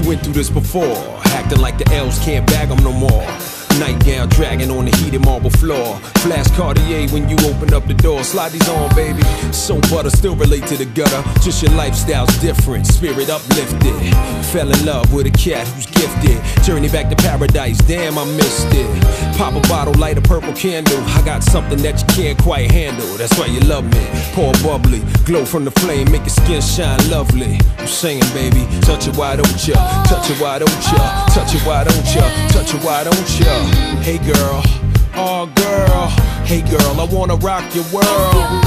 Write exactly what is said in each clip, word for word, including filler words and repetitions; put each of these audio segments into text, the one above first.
Went through this before, acting like the L's can't bag them no more. Nightgown dragging on the heated marble floor. Flash Cartier when you open up the door. Slide these on, baby. So butter, still relate to the gutter. Just your lifestyle's different, spirit uplifted. Fell in love with a cat who's gifted. Journey back to paradise, damn I missed it. Pop a bottle, light a purple candle. I got something that you can't quite handle. That's why you love me. Pour bubbly, glow from the flame, make your skin shine lovely. I'm saying, baby, touch it, why don't ya? Touch it, why don't ya? Touch it, why don't ya? Touch it, why don't ya? Hey girl, oh girl, hey girl, I wanna rock your world.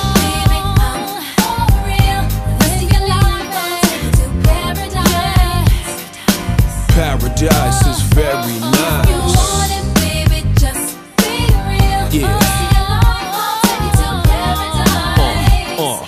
Paradise is very nice. Yeah. Uh,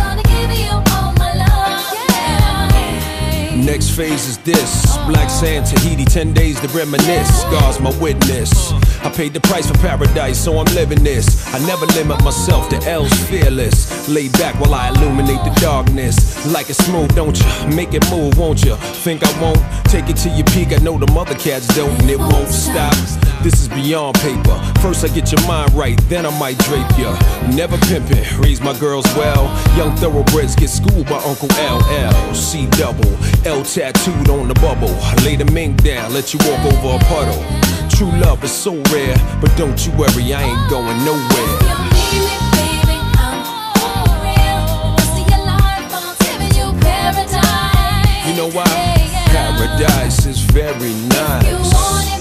uh. Next phase is this. Black sand, Tahiti, ten days to reminisce. God's my witness. I paid the price for paradise, so I'm living this. I never limit myself, the L's fearless. Lay back while I illuminate the darkness. Like it smooth, don't you? Make it move, won't you? Think I won't? Take it to your peak, I know the mother cats don't, and it won't stop. This is beyond paper. First I get your mind right, then I might drape ya. Never pimpin', raise my girls well. Young thoroughbreds get schooled by Uncle L L. C double, L tattooed on the bubble. Lay the mink down, let you walk over a puddle. True love is so rare, but don't you worry, I ain't going nowhere. You know why? Paradise is very nice.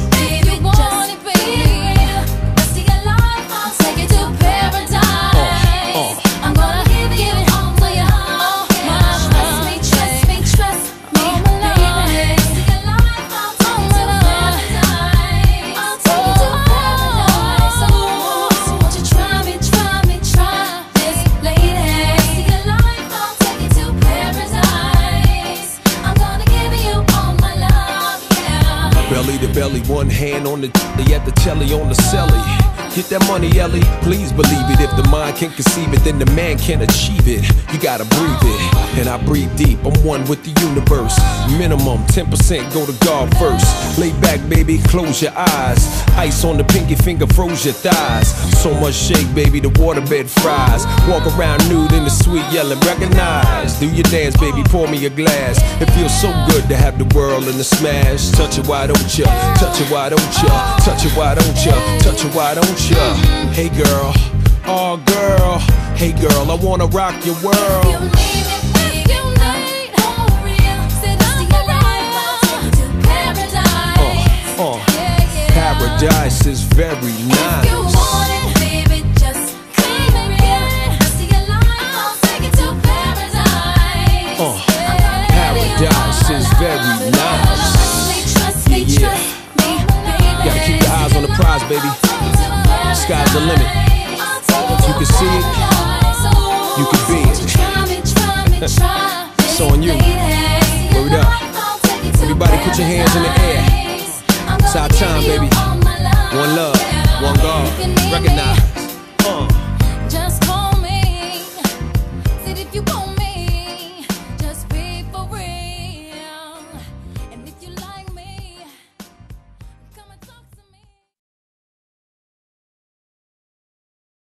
Belly to belly, one hand on the t at the telly on the celly. Get that money, Ellie, please believe it. If the mind can conceive it, then the man can achieve it. You gotta breathe it, and I breathe deep. I'm one with the universe. Minimum ten percent go to God first. Lay back, baby, close your eyes. Ice on the pinky finger, froze your thighs. So much shake, baby, the waterbed fries. Walk around nude in the suite, yelling, recognize. Do your dance, baby, pour me a glass. It feels so good to have the world in the smash. Touch it, why don't ya? Touch it, why don't ya? Touch it, why don't ya? Touch it, why don't ya? Hey girl, oh girl, hey girl, I wanna rock your world. Uh, uh, paradise is very nice. Uh, paradise is very nice. Yeah. Gotta keep your eyes on the prize, baby. Sky's the limit. If you can see it, you can be it. It's on you. Word up. Everybody put your hands in the air. It's our time, baby. One love, one God. Recognize. Uh.